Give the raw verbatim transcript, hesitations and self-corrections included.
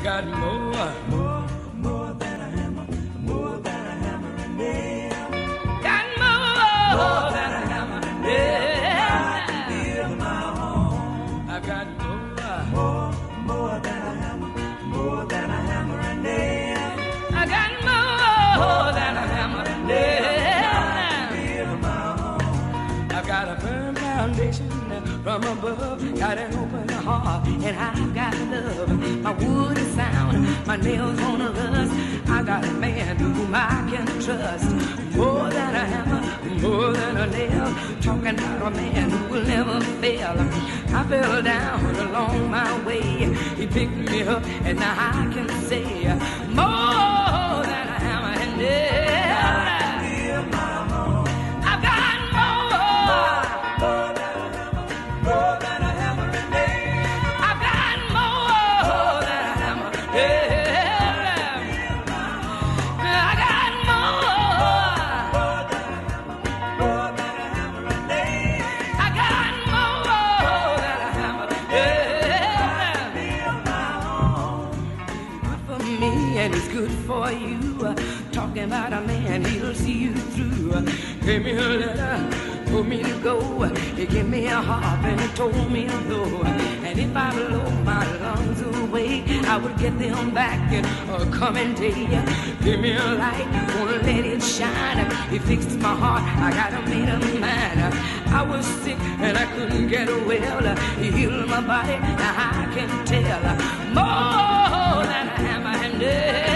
got more, More, more than a hammer, more than a hammer and nail. got more, More than a hammer and nail. I can yeah. build my home. I got more, More, more than a hammer, more than a hammer and nail. I got more than a hammer and nail. Build my home. I've got a firm foundation from above, got an open heart, and I've got love. My wood is sound, my nails on a rust. I got a man whom I can trust. More than a hammer, more than a nail. Talking about a man who will never fail. I fell down along my way. He picked me up, and now I can say more than a hammer and nail. Build my home. I've got more. More than a hammer, more than a hammer and nail. I've got more than a hammer. Yeah. I got more. More than a hammer, more than a hammer and nail. I got more than a hammer. Yeah. Build my home. Good for me and it's good for you. Talking about a man, he'll see you through. Gave me a letter, told me to go. He gave me a harp and he told me to blow. And if I blow my lungs away, I would get them back in a coming day. Give me a light, wanna let it shine. He fixed my heart, I got a made of mine. I was sick and I couldn't get well. He healed my body, now I can tell. More than a hammer and nail.